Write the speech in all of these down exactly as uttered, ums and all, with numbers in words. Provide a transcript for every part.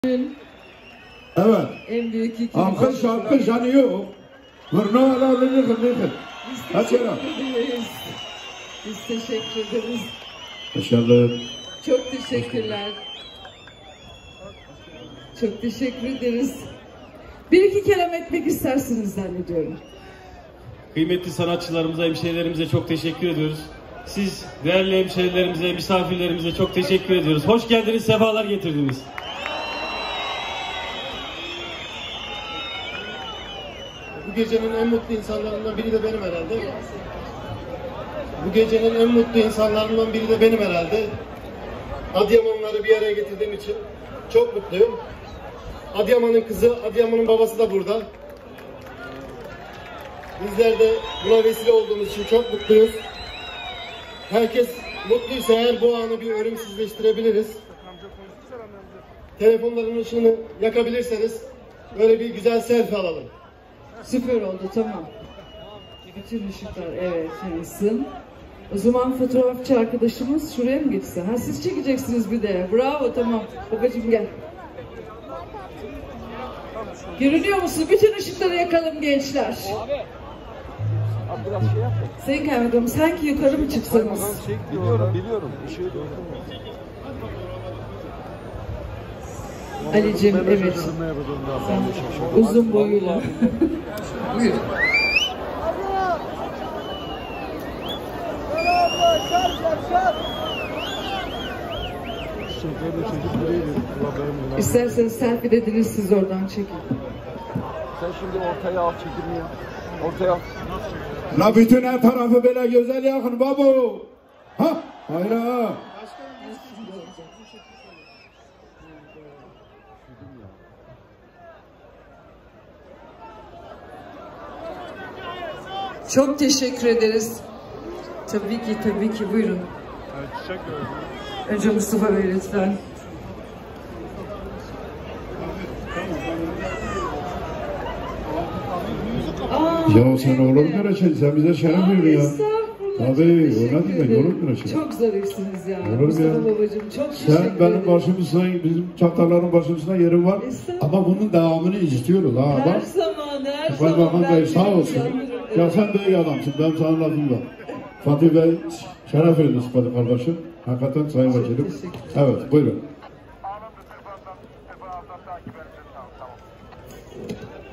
Evet. En büyük iki. Alkış alkış hani yok. Vurna alalım yıkın yıkın. Biz teşekkür ederiz. Biz teşekkür ederiz. Başarılı. Çok teşekkürler. Çok teşekkür ederiz. Bir iki kelam etmek istersiniz zannediyorum. Kıymetli sanatçılarımıza, hemşehrilerimize çok teşekkür ediyoruz. Siz değerli hemşehrilerimize, misafirlerimize çok teşekkür ediyoruz. Hoş geldiniz, sefalar getirdiniz. Bu gecenin en mutlu insanlarından biri de benim herhalde. Bu gecenin en mutlu insanlarından biri de benim herhalde. Adıyamanları bir araya getirdiğim için çok mutluyum. Adıyaman'ın kızı, Adıyaman'ın babası da burada. Bizler de buna vesile olduğumuz için çok mutluyuz. Herkes mutluysa eğer bu anı bir ölümsüzleştirebiliriz. Telefonların ışığını yakabilirseniz böyle bir güzel selfie alalım. Süper oldu, tamam. Bütün ışıklar evet yansın. O zaman fotoğrafçı arkadaşımız şuraya mı geçsin? Ha siz çekeceksiniz bir de. Bravo, tamam. Babacığım gel. Görünüyor musun? Bütün ışıkları yakalım gençler. Sayın Kaymakam, sanki yukarı mı çıksanız? Biliyorum, biliyorum. Bir şey yok. Ali'cim, evet. Sen uzun boyuyla. Buyur. İsterseniz selfie dediniz, siz oradan çekin. Sen şimdi ortaya al, çekilmiyor. Ortaya al. La bütün her tarafı böyle güzel yakın babu. Ha? Hayır ha. Çok teşekkür ederiz. Tabii ki, tabii ki. Buyurun. Önce Mustafa Bey lütfen. Aa, Ya sen olur mu öyle şey? Sen bize şeref Aa, veriyor ya. estağfurullah. Tabii, Çok o ne teşekkür demek? ederim. Olur mu öyle şey? Çok zarifsiniz ya. Olur mu Mustafa ya? babacığım, çok teşekkür Sen benim ederim. başımızda, bizim çatalların başımızda yerin var. Estağfurullah. Ama bunun devamını istiyoruz ha. Her Bak. zaman, her zaman. Kaymakam ben Bey sağ benim olsun. yanımda. Ya sen büyük adamsın. Ben sana lafım var. Fatih Bey şeref verdiniz Fatih kardeşim. Hakikaten sayın vekilim. teşekkür Evet buyurun.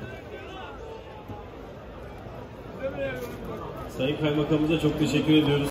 Sayın Kaymakamımıza çok teşekkür ediyoruz.